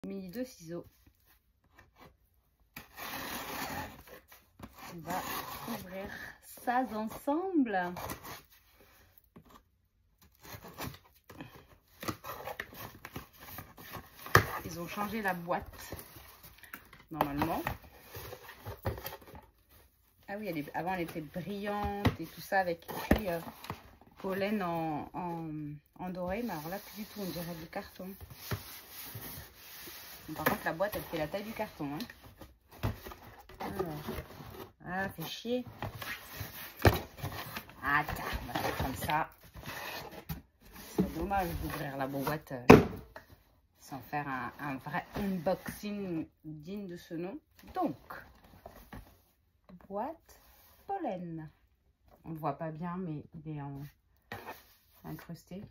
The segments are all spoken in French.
mis 2 ciseaux. On va ouvrir ça ensemble. Ils ont changé la boîte normalement. Ah oui, avant elle était brillante et tout ça avec écrit pollen en doré, mais alors là plus du tout, on dirait du carton. Par contre la boîte elle fait la taille du carton. Hein. Alors, ah fait chier. Attends, on va faire comme ça. C'est dommage d'ouvrir la boîte sans faire un vrai unboxing digne de ce nom. Donc, boîte pollen. On ne le voit pas bien, mais il est incrusté.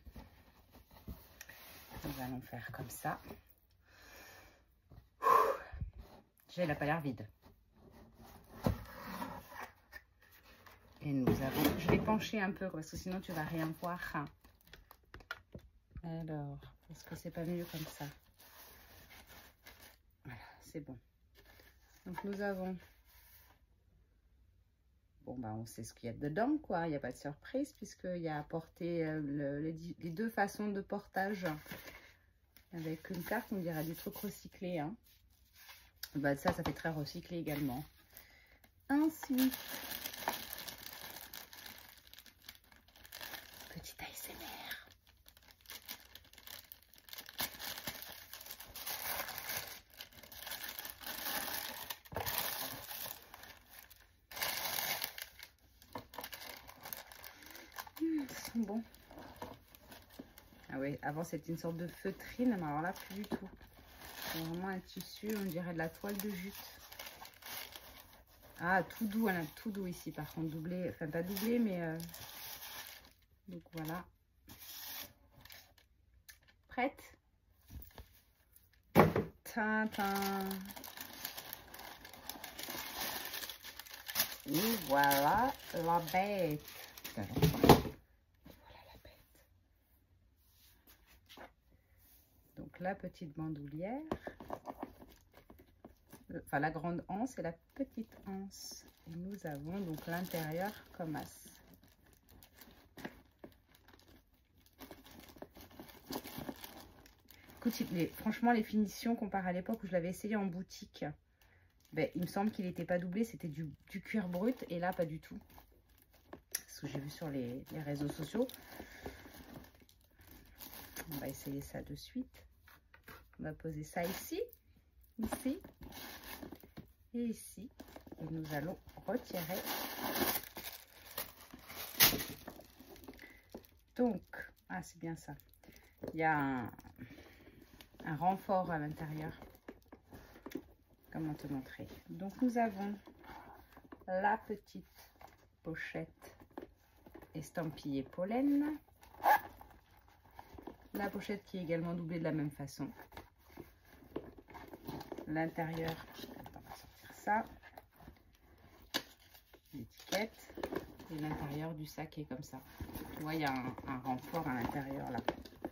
Nous allons faire comme ça. Déjà, il n'a pas l'air vide. Et nous avons... Je vais pencher un peu parce que sinon tu vas rien voir. Alors, est-ce que c'est pas mieux comme ça? Voilà, c'est bon. Donc nous avons... Bon, bah on sait ce qu'il y a dedans, quoi. Il n'y a pas de surprise puisqu'il y a apporté les 2 façons de portage. Avec une carte, on dirait des trucs recyclés. Hein. Bah, ça fait très recyclé également. Ensuite, petit ASMR. Ils sont bons. Ah oui, avant c'était une sorte de feutrine, mais alors là plus du tout. C'est vraiment un tissu, on dirait de la toile de jute. Ah, tout doux, elle a tout doux ici par contre, doublé, enfin pas doublé, mais... Donc voilà. Prête? Tintin. Et voilà la bête. Voilà la bête. Donc la petite bandoulière. Enfin la grande anse et la petite anse. Et nous avons donc l'intérieur comme as. Écoute, franchement les finitions comparé à l'époque où je l'avais essayé en boutique, ben, il me semble qu'il n'était pas doublé, c'était du cuir brut et là pas du tout. Ce que j'ai vu sur les réseaux sociaux. On va essayer ça de suite. On va poser ça ici, ici et ici. Et nous allons retirer. Donc, ah c'est bien ça. Il y a un renfort à l'intérieur. Comment te montrer? Donc nous avons la petite pochette estampillée pollen. La pochette qui est également doublée de la même façon. L'intérieur, on va sortir ça. L'étiquette et l'intérieur du sac est comme ça. Tu vois, il y a un renfort à l'intérieur là.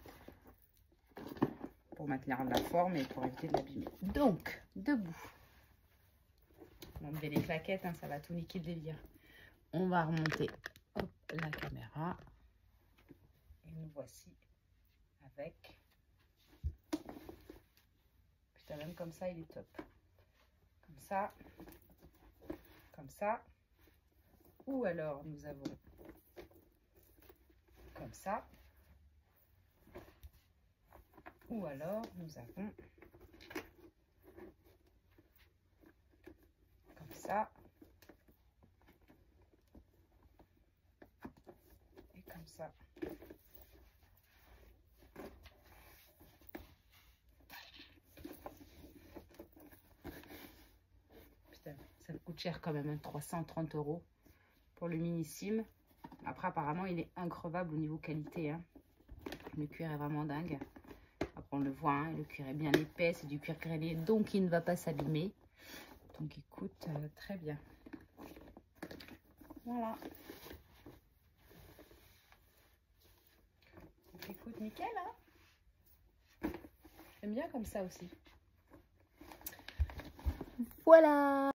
Pour maintenir la forme et pour éviter de l'abîmer. Donc, debout. On va enlever les claquettes, hein, ça va tout niquer le délire. On va remonter hop, la caméra. Et nous voici avec... Putain, même comme ça, il est top. Comme ça. Comme ça. Ou alors, nous avons comme ça. Ou alors, nous avons comme ça. Et comme ça. Putain, ça coûte cher quand même, hein, 330 € pour le minissime. Après, apparemment, il est increvable au niveau qualité. Hein. Le cuir est vraiment dingue. Après, on le voit, hein, le cuir est bien épais, c'est du cuir grêlé, donc il ne va pas s'abîmer. Donc, il coûte très bien. Voilà. Donc, écoute, nickel, hein. J'aime bien comme ça aussi. Voilà.